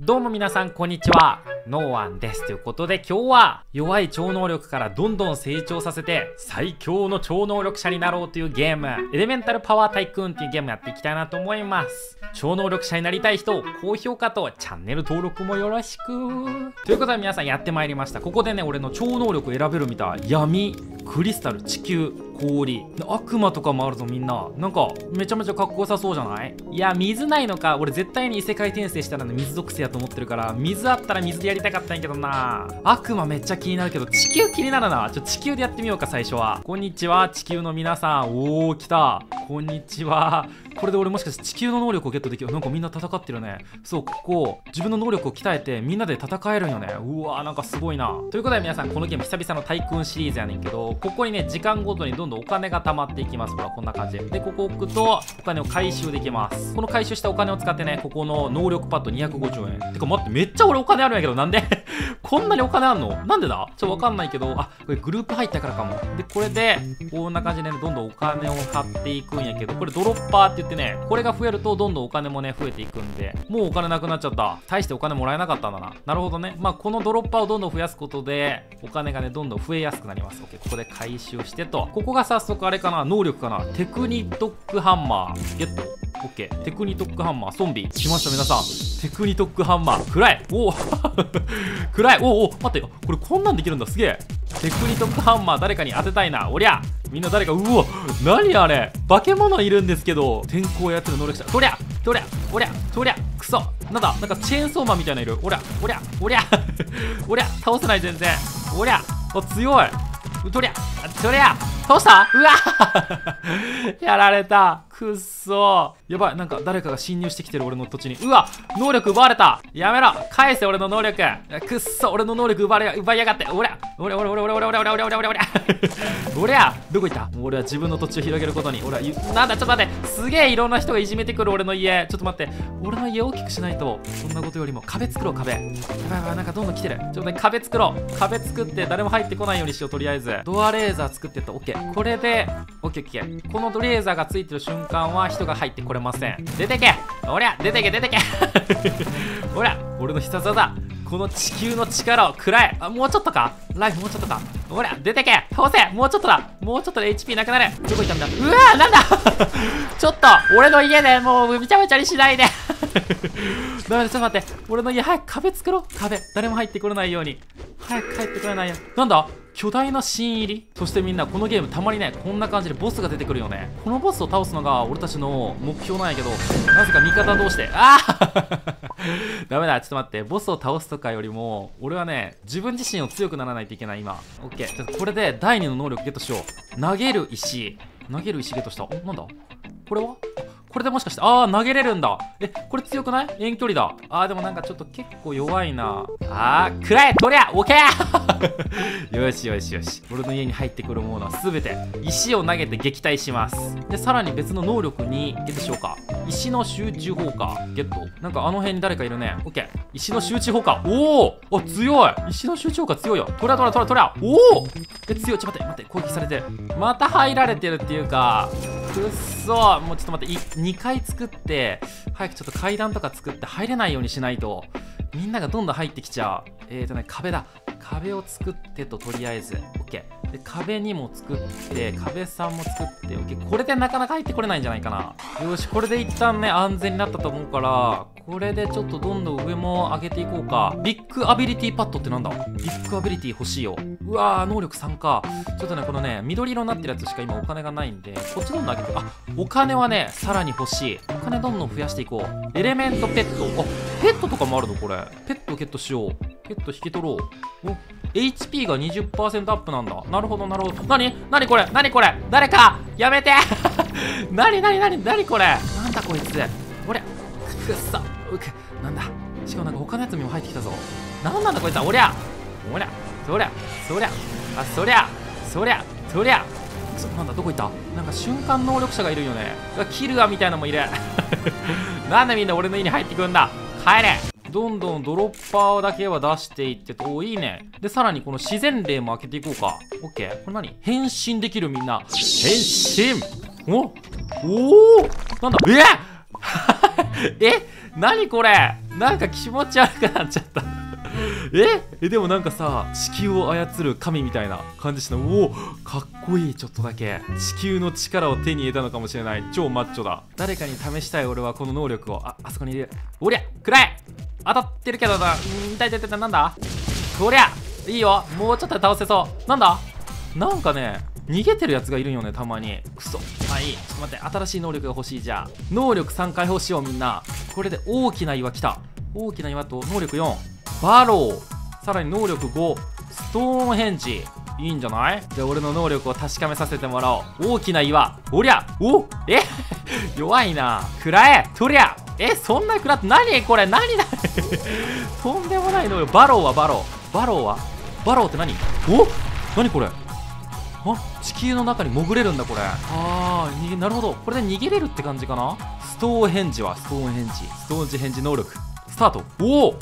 どうも皆さんこんにちは、ノーアンです。ということで今日は弱い超能力からどんどん成長させて最強の超能力者になろうというゲーム、エレメンタルパワータイクーンっていうゲームやっていきたいなと思います。超能力者になりたい人、高評価とチャンネル登録もよろしく。ということで皆さんやってまいりました。ここでね、俺の超能力選べるみたい。闇、クリスタル、地球、氷、悪魔とかもあるぞみんな。なんかめちゃめちゃかっこよさそうじゃない？いや、水ないのか。俺絶対に異世界転生したらね、水属性やと思ってるから、水あったら水でやりたかったんやけどな。悪魔めっちゃ気になるけど、地球気になるな。地球でやってみようか、最初は。こんにちは、地球の皆さん。おー、来た。こんにちは。これで俺もしかして地球の能力をゲットできる。なんかみんな戦ってるね。そう、ここ自分の能力を鍛えてみんなで戦えるんよね。うわー、なんかすごいな。ということで皆さん、このゲーム久々のタイクーンシリーズやねんけど、ここにね、時間ごとにどんどんお金が貯まっていきます。ほら、こんな感じで、ここ置くとお金を回収できます。この回収したお金を使ってね、ここの能力パッド250円。てか待って、めっちゃ俺お金あるんやけど、なんでこんなにお金あんの？なんでだ？わかんないけど、あ、これグループ入ったからかも。で、これでこんな感じでね、どんどんお金を買っていくんやけど、これドロッパーって言ってね、これが増えるとどんどんお金もね、増えていくんで、もうお金なくなっちゃった。大してお金もらえなかったんだな。なるほどね。まあ、このドロッパーをどんどん増やすことで、お金がね、どんどん増えやすくなります。OK、ここで回収してと。ここが早速あれかな、能力かな。テクニトックハンマー。ゲット。OK。テクニトックハンマー。ゾンビ。来ました、皆さん。テクニトックハンマー。暗い。おお暗い。おお待ってよ。これこんなんできるんだ。すげえ。テクニトックハンマー誰かに当てたいな。おりゃ。みんな誰か、うわ、何あれ。化け物いるんですけど、天候やってる能力者。とりゃとりゃおりゃとりゃクソなんだ、なんかチェーンソーマンみたいなのいる。おりゃおりゃおりゃおりゃ倒せない全然。おりゃお強い。とりゃ倒したうわやられた。くっそやばい。なんか誰かが侵入してきてる俺の土地に。うわ能力奪われた。やめろ返せ俺の能力。くっそ俺の能力奪いやがって。おりゃおりゃおりゃどこ行った。俺は自分の土地を広げることに。俺はなんだちょっと待って。すげえいろんな人がいじめてくる俺の家。ちょっと待って。俺の家大きくしないと。そんなことよりも壁作ろう。壁やばいやばい。なんかどんどん来てる。ちょっとね壁作ろう。壁作って誰も入ってこないようにしよう。とりあえずドアレーザー作ってった。オッケー。これでオッケーオッケー。このレーザーがついてる瞬間は人が入ってこれません。出てけおりゃ出てけほら俺の必殺技この地球の力を食らえ。あ、もうちょっとかライフもうちょっとか。ほら出てけ倒せ。もうちょっとだ。もうちょっとで HP なくなる。どこ行ったんだ。うわーなんだちょっと俺の家でもうめちゃめちゃにしないでダメだ、ちょっと待って。俺の家早く壁作ろう。壁誰も入ってこれないように。早く帰ってこれないよ。なんだ巨大な新入り。そしてみんなこのゲームたまにねこんな感じでボスが出てくるよね。このボスを倒すのが俺たちの目標なんやけど、なぜか味方同士でダメだ、ちょっと待って。ボスを倒すとかよりも俺はね自分自身を強くならないといけない今。オッケー。ちょっとこれで第2の能力ゲットしよう。投げる石ゲットした。なんだこれは。これでもしかして、投げれるんだ。これ強くない？遠距離だ。でもなんかちょっと結構弱いな。食らえとりゃオッケーよしよしよし。俺の家に入ってくるものは全て石を投げて撃退します。で、さらに別の能力にゲットしようか。石の集中砲火ゲット。なんかあの辺に誰かいるね。オッケー。石の集中砲火。おお強い。石の集中砲火強いよ。とりゃおお強い。ちょっと待って攻撃されてる。また入られてるっていうか、くっそもうちょっと待って。2回作って早くちょっと階段とか作って入れないようにしないとみんながどんどん入ってきちゃう。壁だ。壁を作ってとりあえず OK で、壁にも作って壁さんも作って OK。 これでなかなか入ってこれないんじゃないかな。よし、これで一旦ね安全になったと思うから、これでちょっとどんどん上も上げていこうか。ビッグアビリティパッドってなんだ。ビッグアビリティ欲しいよ。うわー能力3か。ちょっとねこのね緑色になってるやつしか今お金がないんで、こっちどんどん上げて。お金はねさらに欲しい。お金どんどん増やしていこう。エレメントペット。ペットとかもあるのこれ。ペットをゲットしよう。ペット引き取ろう。HP が 20% アップなんだ。なるほどなるほど。なにこれ誰かやめてなにこれ。なんだこいつ。俺くっそなんだ。しかもなんか他のやつにも入ってきたぞ。なんだこいつは。そりゃなんだどこ行った。なんか瞬間能力者がいるよね。キルアみたいなのもいるなんでみんな俺の家に入ってくんだ。帰れ。どんどんドロッパーだけは出していってと。いいね。でさらにこの自然霊も開けていこうか。オッケー。これ何。変身できる。みんな変身。おなんだ何これ、なんか気持ち悪くなっちゃったでもなんかさ、地球を操る神みたいな感じした。おお、かっこいい。ちょっとだけ地球の力を手に入れたのかもしれない。超マッチョだ。誰かに試したい俺はこの能力を。あそこにいる。おりゃ、暗い。当たってるけどな。痛い痛い痛い。なんだこりゃ、いいよ。もうちょっとで倒せそう。なんだ、なんかね、逃げてるやつがいるんよね、たまに。くそ。まあいい。ちょっと待って、新しい能力が欲しい。じゃあ能力3回欲しよう。みんなこれで大きな岩来た。大きな岩と能力4バロー、さらに能力5ストーンヘンジ。いいんじゃない？じゃあ俺の能力を確かめさせてもらおう。大きな岩。おりゃ、お弱いな。食らえとりゃ。そんな食らって、何これ、何だとんでもない能力。バローはバロー。バローはバローって何？何これ。地球の中に潜れるんだこれ。なるほど。これで逃げれるって感じかな。ストーンヘンジはストーンヘンジ、ストーンジヘンジ能力スタート。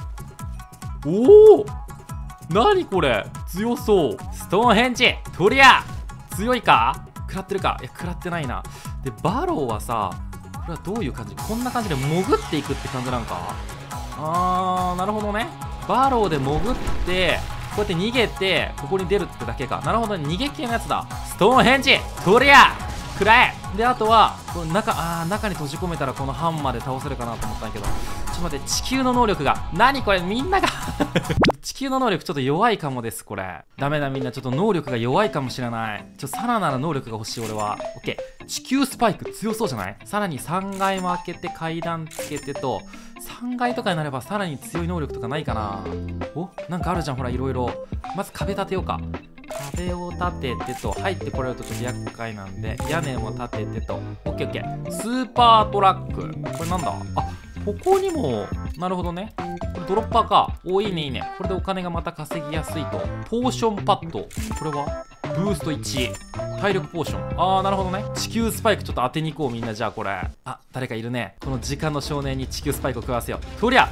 おお、何これ、強そう。ストーンヘンジとりゃ強いか。食らってるか。いや、食らってないな。でバローはさ、これはどういう感じ。こんな感じで潜っていくって感じなんか。なるほどね。バローで潜ってこうやって逃げてここに出るってだけか。なるほどね、逃げ系のやつだ。ストーンヘンジとりゃ食らえ。であとはこの中に閉じ込めたらこのハンマーで倒せるかなと思ったんだけど、ちょっと待って、地球の能力が何これ、みんなが地球の能力ちょっと弱いかもです。これダメだ。みんなちょっと能力が弱いかもしれない。さらなる能力が欲しい俺は。オッケー、地球スパイク強そうじゃない。さらに3階も開けて階段つけてと、3階とかになればさらに強い能力とかないかな。なんかあるじゃん、ほら、いろいろ。まず壁立てようか。壁を立ててと、入ってこれるとちょっと厄介なんで、屋根も立ててと。オッケーオッケー。スーパートラック、これなんだ。ここにも、なるほどね。これドロッパーか。いいねいいね。これでお金がまた稼ぎやすいと。ポーションパッド、これはブースト1、体力ポーション。なるほどね。地球スパイクちょっと当てに行こうみんな。じゃあこれ、誰かいるね。この時間の少年に地球スパイクを食わせよう。とりゃ、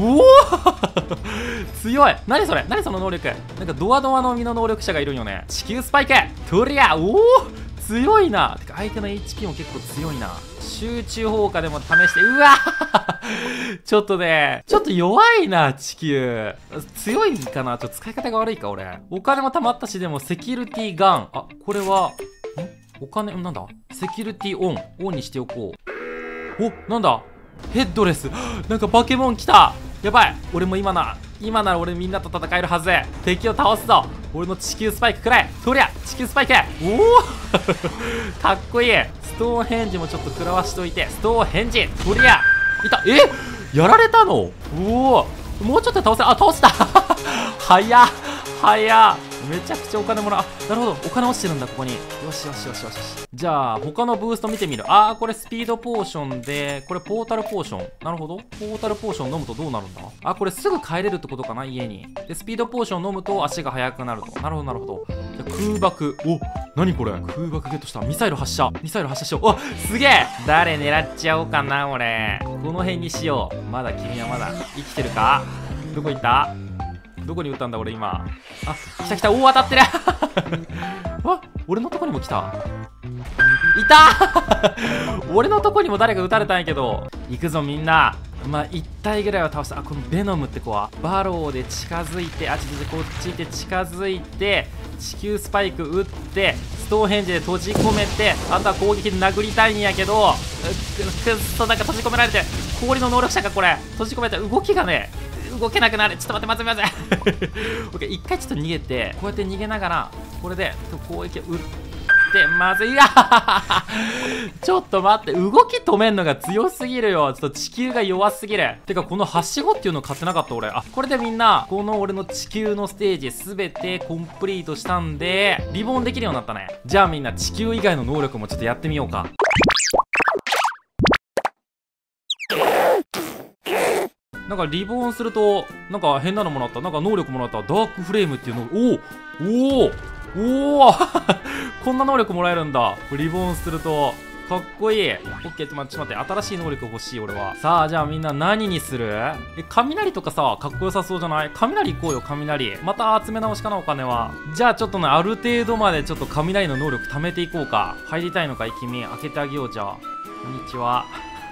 強い。何それ、何その能力。なんかドアドアの実の能力者がいるんよね。地球スパイクとりゃ、強いな。てか相手の HP も結構強いな。集中砲火でも試して。ちょっとね、ちょっと弱いな地球。強いかな。ちょっと使い方が悪いか俺。お金も貯まったし。でもセキュリティガン、これはお金、なんだ、セキュリティオンにしておこう。なんだ、ヘッドレス。なんかバケモン来た。やばい。俺も今なら俺みんなと戦えるはず。敵を倒すぞ。俺の地球スパイクくらえ。とりゃ地球スパイク。かっこいい。ストーンヘンジもちょっと食らわしといて。ストーンヘンジとりゃいた。やられたの。もうちょっとで倒せ。倒した早っ。めちゃくちゃお金もらう。なるほど、お金落ちてるんだここに。よし。じゃあ他のブースト見てみる。これスピードポーションで、これポータルポーション。なるほど、ポータルポーション飲むとどうなるんだ。これすぐ帰れるってことかな、家に。でスピードポーション飲むと足が速くなると。なるほど。じゃあ空爆。何これ、空爆ゲットした。ミサイル発射しよう。すげえ。誰狙っちゃおうかな俺。この辺にしよう。まだ君はまだ生きてるか。どこ行った。どこに撃ったんだ俺今。来た。当たってる俺のとこにも来た。いた俺のとこにも誰か撃たれたんやけど。行くぞみんな。1体ぐらいは倒した。このベノムって子はバローで近づいて、こっち行って近づいて、地球スパイク撃って、ストーンヘンジで閉じ込めて、あとは攻撃で殴りたいんやけど、なんか閉じ込められて、氷の能力者かこれ。閉じ込めて動きがね、動けなくなる。ちょっと待って、オッケー、一回ちょっと逃げて、こうやって逃げながらこれで攻撃を打って、まずい。ちょっと待って、動き止めんのが強すぎるよ。ちょっと地球が弱すぎる。てかこのはしごっていうの買ってなかった俺。これでみんなこの俺の地球のステージ全てコンプリートしたんで、リボンできるようになったね。じゃあみんな地球以外の能力もちょっとやってみようか。なんかリボンするとなんか変なのもらった。なんか能力もらった。ダークフレームっていうの。こんな能力もらえるんだ。リボンするとかっこいい。オッケー、ちょっと待って、新しい能力欲しい俺は。さあじゃあみんな何にする。雷とかさ、かっこよさそうじゃない。雷行こうよ。雷また集め直しかな、お金は。じゃあちょっとね、ある程度までちょっと雷の能力貯めていこうか。入りたいのかい君。開けてあげよう。じゃあこんにちは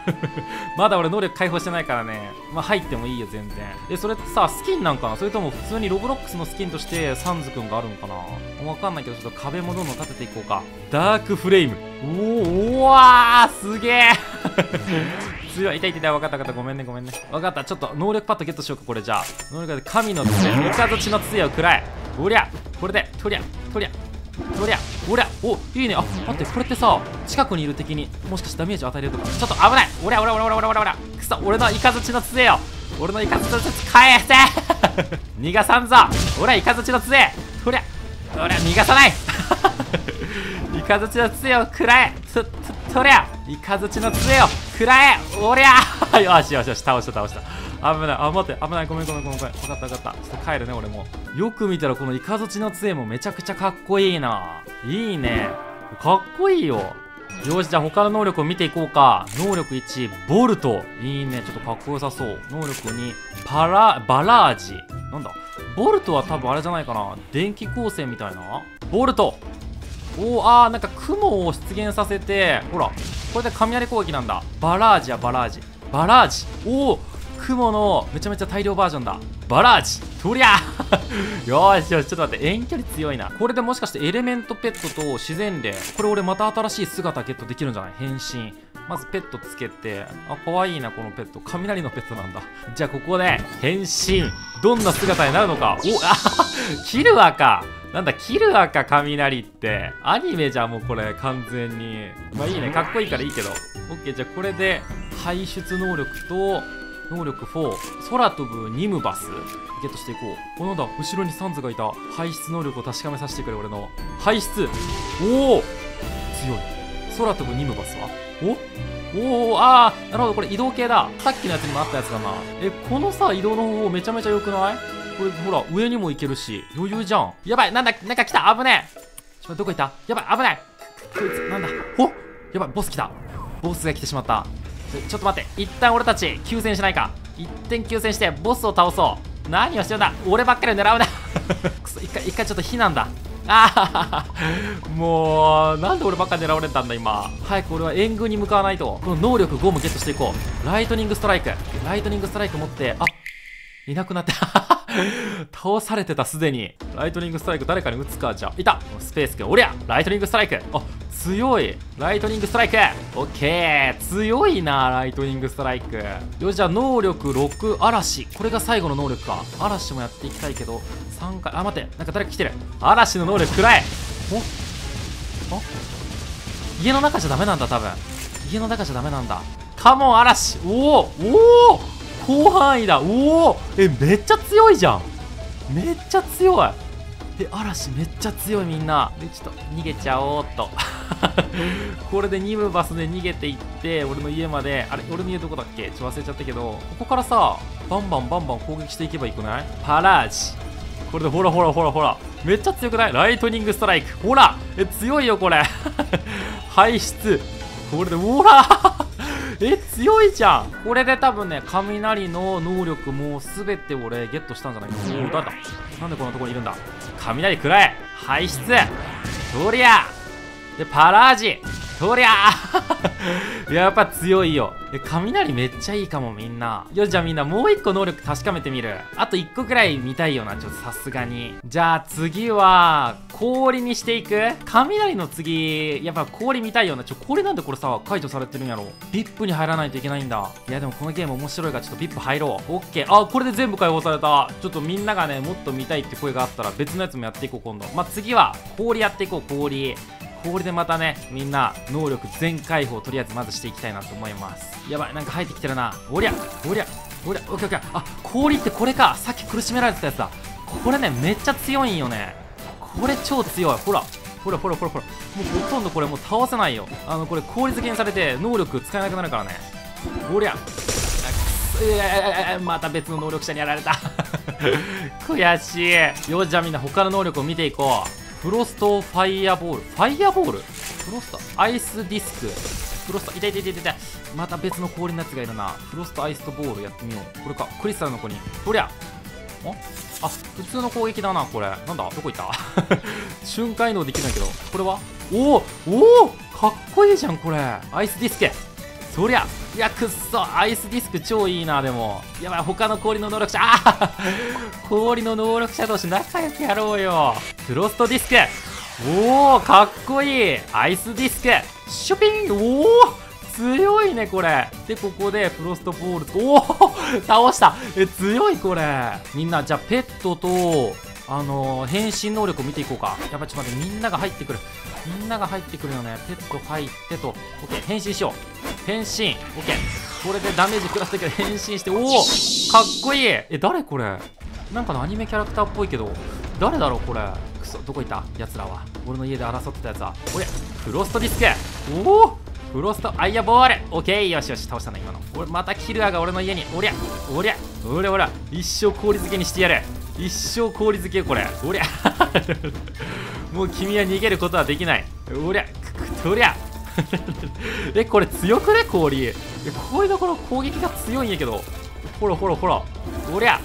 まだ俺能力解放してないからね。まあ入ってもいいよ全然。それってさスキンなんかな、それとも普通にロブロックスのスキンとしてサンズくんがあるのかな。わかんないけどちょっと壁もどんどん立てていこうか。ダークフレイム。おわーすげえ強い。痛い痛い痛い。分かった分かった。ごめんねごめんね。分かった。ちょっと能力パッドゲットしようか。これじゃあ能力で神の杖、三日月の杖を食らえ。おりゃこれでとりゃとりゃとりゃおりゃ。おいいね。あ待って、これってさ近くにいる敵にもしかしてダメージを与えれるとか。ちょっと危ない。おりゃおりゃおりゃおりゃおりゃおりゃおりゃ。くそ、俺のイカズチの杖よ。俺のイカズチの杖返せ逃がさんぞ。おりゃイカズチの杖。とりゃおりゃ逃がさないイカズチの杖を食らえ。とりゃイカズチの杖を食らえ。おりゃよしよしよし、倒した倒した。危ない。あ待って危ない。ごめんごめんごめんごめん。分かった分かった。ちょっと帰るね俺も。よく見たらこのイカズチの杖もめちゃくちゃかっこいいな。いいね、かっこいいよ。よし、じゃあ他の能力を見ていこうか。能力1ボルト。いいね、ちょっとかっこよさそう。能力2バラージ。なんだボルトは多分あれじゃないかな、電気光線みたいな。ボルト。なんか雲を出現させて、ほらこれで雷攻撃なんだ。バラージやバラージバラージ。雲のめちゃめちゃ大量バージョンだ。バラージとりゃよしよし、ちょっと待って、遠距離強いな。これでもしかしてエレメントペットと自然霊、これ俺また新しい姿ゲットできるんじゃない。変身。まずペットつけて、かわいいなこのペット。雷のペットなんだ。じゃあここで変身。どんな姿になるのか。キルアか。なんだキルアか。雷ってアニメじゃんもうこれ完全に。まあいいね、かっこいいからいいけど。オッケー、じゃあこれで排出能力と能力4空飛ぶニムバスゲットしていこう。なんだ後ろにサンズがいた。排出能力を確かめさせてくれ。俺の排出。強い。空飛ぶニムバスはなるほど、これ移動系だ。さっきのやつにもあったやつだな。このさ移動の方法めちゃめちゃ良くない？これほら上にも行けるし余裕じゃん。やばい、なんか来た。危ねえ。ちょっとどこ行った。やばい危ない。こいつなんだ。やばい、ボス来た。ボスが来てしまった。ちょっと待って、一旦俺たち休戦しないか。一点休戦してボスを倒そう。何をしてるんだ。俺ばっかりを狙うなくそ、一回ちょっと避難だ。もうなんで俺ばっかり狙われたんだ今。早く俺は援軍に向かわないと。この能力5もゲットしていこう。ライトニングストライク持って、いなくなって倒されてた。すでにライトニングストライク誰かに撃つか。じゃあいたスペース君。おりゃライトニングストライク。強い。ライトニングストライク。オッケー、強いなライトニングストライク。よし、じゃあ能力6嵐。これが最後の能力か。嵐もやっていきたいけど3回。待って、なんか誰か来てる。嵐の能力くらえ。家の中じゃダメなんだ。多分家の中じゃダメなんだ。カモン嵐。広範囲だ。めっちゃ強いじゃん。めっちゃ強い。嵐めっちゃ強い。みんなでちょっと逃げちゃおうっとこれでニムバスで逃げていって俺の家まで。あれ俺の家どこだっけ、ちょっと忘れちゃったけど、ここからさバンバン攻撃していけばいいくない。パラージ。これでほらめっちゃ強くない。ライトニングストライク。ほら強いよこれ排出。これでほら強いじゃん。これで多分ね雷の能力も全て俺ゲットしたんじゃないか。誰だ。なんでこんなところにいるんだ。雷くらえ。排出。とりゃでパラージ。とりゃやっぱ強いよ。雷めっちゃいいかもみんな。よし、じゃあみんなもう一個能力確かめてみる。あと1個くらい見たいよな、ちょっとさすがに。じゃあ次は氷にしていく。雷の次やっぱ氷見たいよな。氷なんでこれさ解除されてるんやろ。VIP に入らないといけないんだ。いやでもこのゲーム面白いからちょっと VIP 入ろう。オッケー。これで全部解放された。ちょっとみんながねもっと見たいって声があったら別のやつもやっていこう今度。次は氷やっていこう。氷でまたねみんな能力全開放とりあえずまずしていきたいなと思います。やばい、なんか入ってきてるな。オッケー。氷ってこれか。さっき苦しめられてたやつだ。これねめっちゃ強いんよね。これ超強い。ほらもうほとんどこれもう倒せないよ。これ氷漬けにされて能力使えなくなるからね。また別の能力者にやられた悔しい。よし、じゃあみんな他の能力を見ていこう。フロストファイヤーボール。フロストアイスディスク。フロスト痛い。また別の氷のやつがいるな。フロストアイストボールやってみよう。これか。クリスタルの子に。とりゃ普通の攻撃だな。これなんだ、どこ行った瞬間移動できないけど。これはかっこいいじゃんこれ。アイスディスクそりゃ、いや、くっそ、アイスディスク超いいな。でもやばい、他の氷の能力者、氷の能力者同士仲良くやろうよ。フロストディスク、おお、かっこいい。アイスディスクシュピン、おお、強いねこれ。でここでフロストボール、おお倒した。強いこれ。みんなじゃあペットと変身能力を見ていこうか。やばい、ちょっと待って、みんなが入ってくる。みんなが入ってくるよね。ペット入ってと、オッケー、変身しよう。変身、オッケー。これでダメージ食らったけど変身して、おお、かっこいい。誰これ。なんかのアニメキャラクターっぽいけど、誰だろうこれ。くそ、どこいたやつらは。俺の家で争ってたやつは。おや、フロストディスク、おお、フロストアイアボール、オッケー、よしよし、倒したね今の。俺またキルアが俺の家に。おりゃおりゃおりゃおりゃ、一生氷漬けにしてやる。一生氷漬けよこれ。おりゃもう君は逃げることはできない。おりゃおりゃこれ強くね氷。氷のこの攻撃が強いんやけど、ほらほらほら、おりゃ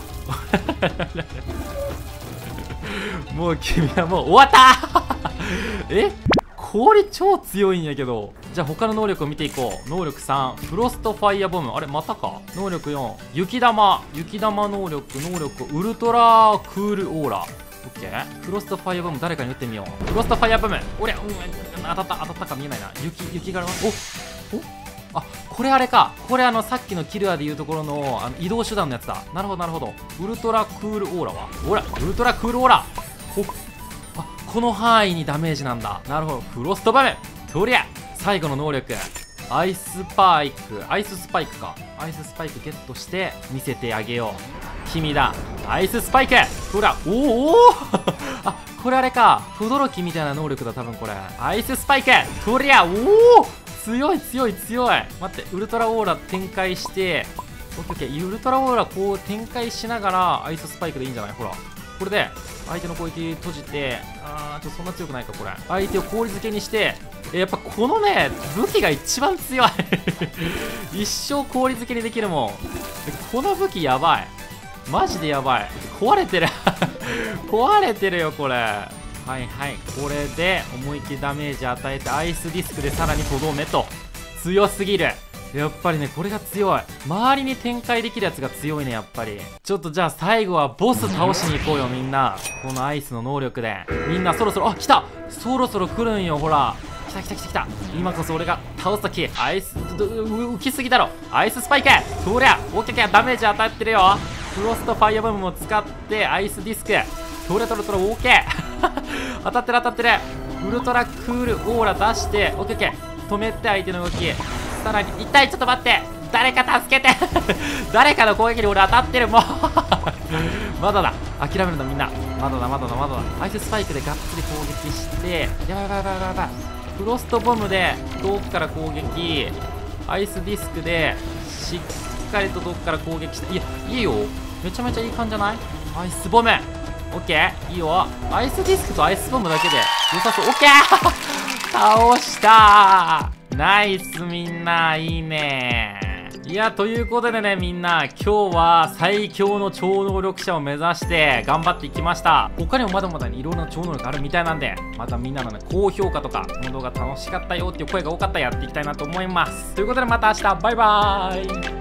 もう君はもう終わった氷超強いんやけど。じゃあ他の能力を見ていこう。能力3、フロストファイアボム、あれまたか。能力4、雪玉能力ウルトラクールオーラ、オッケー。フロストファイアボム誰かに打ってみよう。フロストファイアボム、おりゃ、当たったか見えないな。雪柄、あ、これあれか。これさっきのキルアでいうところの移動手段のやつだ。なるほどなるほど。ウルトラクールオーラは、ほらウルトラクールオーラ、この範囲にダメージなんだ。なるほど。フロストバム、とりゃ最後の能力、アイススパイクか。アイススパイクゲットして見せてあげよう。君だ、アイススパイク、ほら、おおあ、これあれか。トドロキみたいな能力だ多分これ。アイススパイク、とりゃ、おお、強い。待って、ウルトラオーラ展開して、オッケー、ウルトラオーラこう展開しながらアイススパイクでいいんじゃない。ほら、これで相手の攻撃閉じて、ちょっとそんな強くないかこれ。相手を氷漬けにして、やっぱこのね武器が一番強い一生氷漬けにできるもん。この武器やばい、マジでやばい。壊れてる壊れてるよこれ。はいはい、これで思いっきりダメージ与えて、アイスディスクでさらにとどめと。強すぎる。やっぱりねこれが強い。周りに展開できるやつが強いねやっぱり。ちょっとじゃあ最後はボス倒しに行こうよみんな。このアイスの能力でみんなそろそろ、来た、そろそろ来るんよ。ほら来た。今こそ俺が倒すとき。アイス浮きすぎだろ。アイススパイク、そりゃオッケー、ダメージ与えてるよ。フロストファイアボムも使ってアイスディスク、とれオッケー当たってる。ウルトラクールオーラ出してオッケー、止めて相手の動き。さらに痛い、ちょっと待って、誰か助けて誰かの攻撃に俺当たってるもうまだだ、諦めるのみんな。まだだ。アイススパイクでがっつり攻撃して、やばい。フロストボムで遠くから攻撃、アイスディスクでしっかりと遠くから攻撃して、いやいいよ、めちゃめちゃいい感じじゃない。アイスボムオッケー、いいよ。アイスディスクとアイスボムだけで良さそう。オッケー倒したー、ナイスみんな、いいね。いや、ということでねみんな、今日は最強の超能力者を目指して頑張っていきました。他にもまだまだいろんな超能力あるみたいなんで、またみんなのね高評価とか、この動画楽しかったよっていう声が多かったらやっていきたいなと思います。ということでまた明日、バイバーイ。